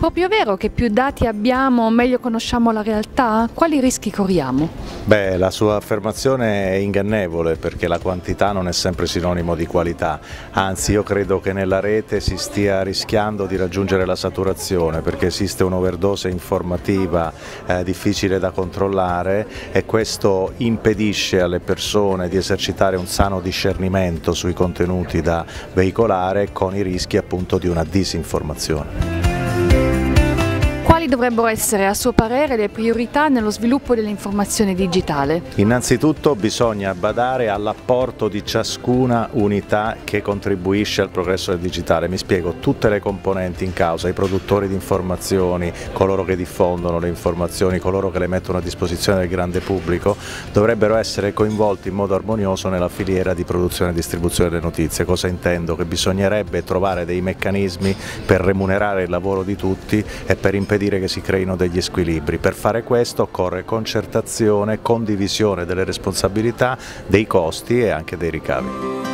proprio vero che più dati abbiamo, meglio conosciamo la realtà? Quali rischi corriamo? Beh, la sua affermazione è ingannevole perché la quantità non è sempre sinonimo di qualità, anzi io credo che nella rete si stia rischiando di raggiungere la saturazione perché esiste un'overdose informativa difficile da controllare e questo impedisce alle persone di esercitare un sano discernimento sui contenuti da veicolare con i rischi appunto di una disinformazione. Quali dovrebbero essere, a suo parere, le priorità nello sviluppo dell'informazione digitale? Innanzitutto bisogna badare all'apporto di ciascuna unità che contribuisce al progresso del digitale. Mi spiego, tutte le componenti in causa, i produttori di informazioni, coloro che diffondono le informazioni, coloro che le mettono a disposizione del grande pubblico, dovrebbero essere coinvolti in modo armonioso nella filiera di produzione e distribuzione delle notizie. Cosa intendo? Che bisognerebbe trovare dei meccanismi per remunerare il lavoro di tutti e per impedire che si creino degli squilibri. Per fare questo occorre concertazione, condivisione delle responsabilità, dei costi e anche dei ricavi.